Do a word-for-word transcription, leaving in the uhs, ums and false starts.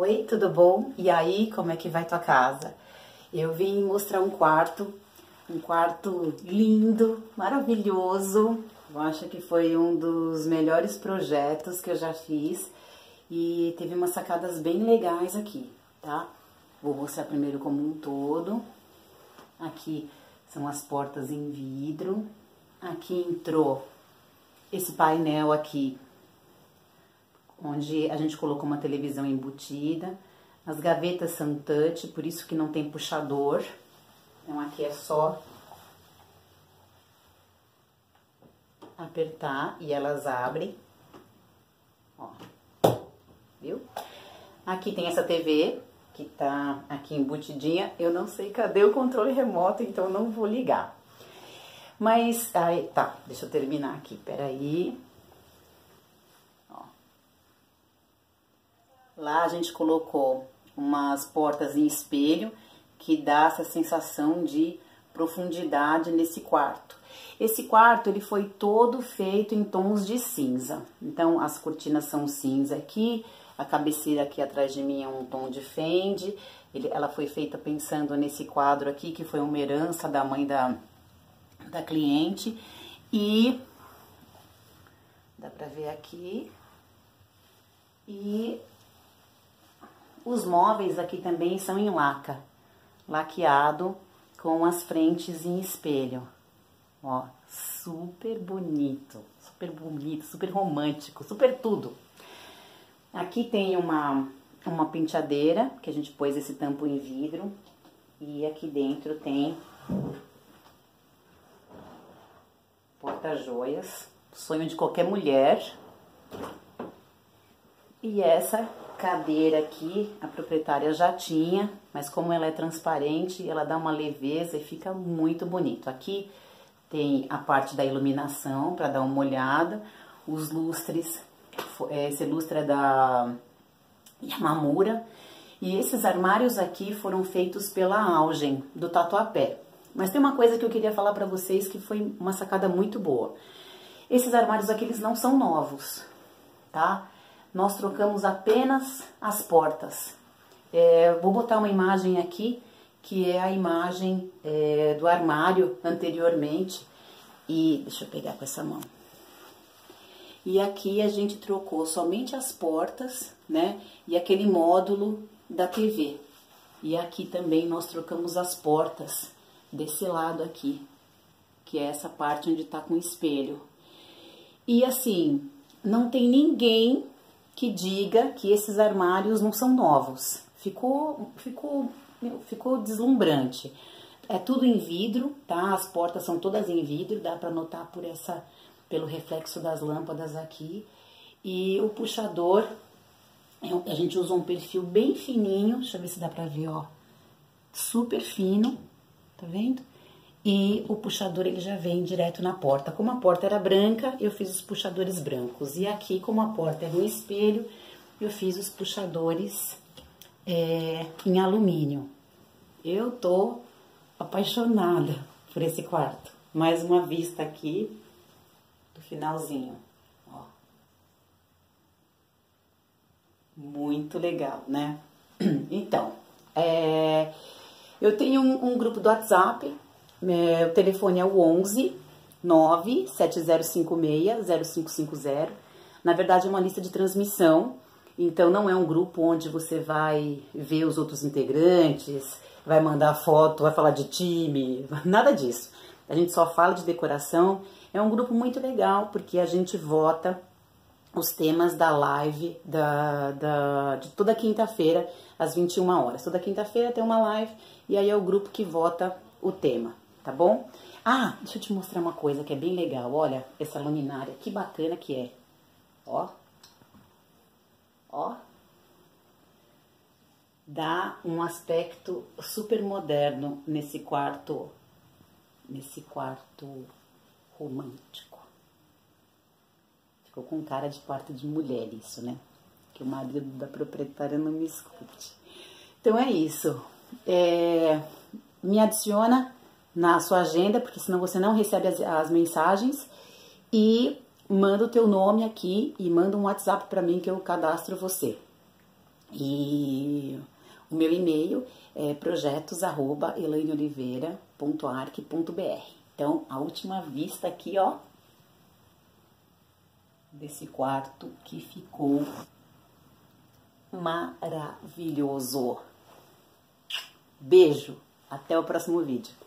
Oi, tudo bom? E aí, como é que vai tua casa? Eu vim mostrar um quarto, um quarto lindo, maravilhoso. Eu acho que foi um dos melhores projetos que eu já fiz e teve umas sacadas bem legais aqui, tá? Vou mostrar primeiro como um todo. Aqui são as portas em vidro. Aqui entrou esse painel aqui, onde a gente colocou uma televisão embutida. As gavetas são touch, por isso que não tem puxador. Então aqui é só apertar e elas abrem. Ó, viu? Aqui tem essa T V que tá aqui embutidinha. Eu não sei cadê o controle remoto, então não vou ligar. Mas, aí, tá, deixa eu terminar aqui, peraí. Lá a gente colocou umas portas em espelho que dá essa sensação de profundidade nesse quarto. Esse quarto ele foi todo feito em tons de cinza. Então as cortinas são cinza aqui, a cabeceira aqui atrás de mim é um tom de fende. Ele, ela foi feita pensando nesse quadro aqui que foi uma herança da mãe da, da cliente. E dá pra ver aqui. E os móveis aqui também são em laca, laqueado com as frentes em espelho. Ó, super bonito, super bonito, super romântico, super tudo. Aqui tem uma, uma penteadeira, que a gente pôs esse tampo em vidro. E aqui dentro tem porta-joias, sonho de qualquer mulher. E essa cadeira aqui, a proprietária já tinha, mas como ela é transparente, ela dá uma leveza e fica muito bonito. Aqui tem a parte da iluminação para dar uma olhada, os lustres, esse lustre é da Yamamura, e esses armários aqui foram feitos pela Algen, do Tatuapé. Mas tem uma coisa que eu queria falar para vocês que foi uma sacada muito boa. Esses armários aqui, eles não são novos, tá? Nós trocamos apenas as portas. É, vou botar uma imagem aqui, que é a imagem é, do armário anteriormente. E deixa eu pegar com essa mão. E aqui a gente trocou somente as portas, né? E aquele módulo da T V. E aqui também nós trocamos as portas desse lado aqui, que é essa parte onde tá com o espelho. E assim, não tem ninguém que diga que esses armários não são novos. Ficou, ficou, ficou deslumbrante. É tudo em vidro, tá? As portas são todas em vidro, dá pra notar por essa, pelo reflexo das lâmpadas aqui. E o puxador, a gente usou um perfil bem fininho, deixa eu ver se dá pra ver, ó. Super fino, tá vendo? E o puxador ele já vem direto na porta. Como a porta era branca, eu fiz os puxadores brancos. E aqui, como a porta é no espelho, eu fiz os puxadores é, em alumínio. Eu tô apaixonada por esse quarto. Mais uma vista aqui do finalzinho. Ó. Muito legal, né? Então, é, eu tenho um, um grupo do WhatsApp. É, o telefone é o onze, nove sete zero cinco seis, zero cinco cinco zero. Na verdade, é uma lista de transmissão. Então, não é um grupo onde você vai ver os outros integrantes, vai mandar foto, vai falar de time, nada disso. A gente só fala de decoração. É um grupo muito legal, porque a gente vota os temas da live da, da, de toda quinta-feira, às vinte e uma horas. Toda quinta-feira tem uma live, e aí é o grupo que vota o tema. Tá bom? Ah, deixa eu te mostrar uma coisa que é bem legal. Olha essa luminária, que bacana que é. Ó. Ó. Dá um aspecto super moderno nesse quarto, nesse quarto romântico. Ficou com cara de quarto de mulher isso, né? Que o marido da proprietária não me escute. Então é isso. É, me adiciona na sua agenda, porque senão você não recebe as, as mensagens, e manda o teu nome aqui e manda um WhatsApp para mim que eu cadastro você. E O meu e-mail é projetos arroba elaine oliveira ponto arc ponto br. Então, a última vista aqui, ó, desse quarto que ficou maravilhoso. Beijo, até o próximo vídeo.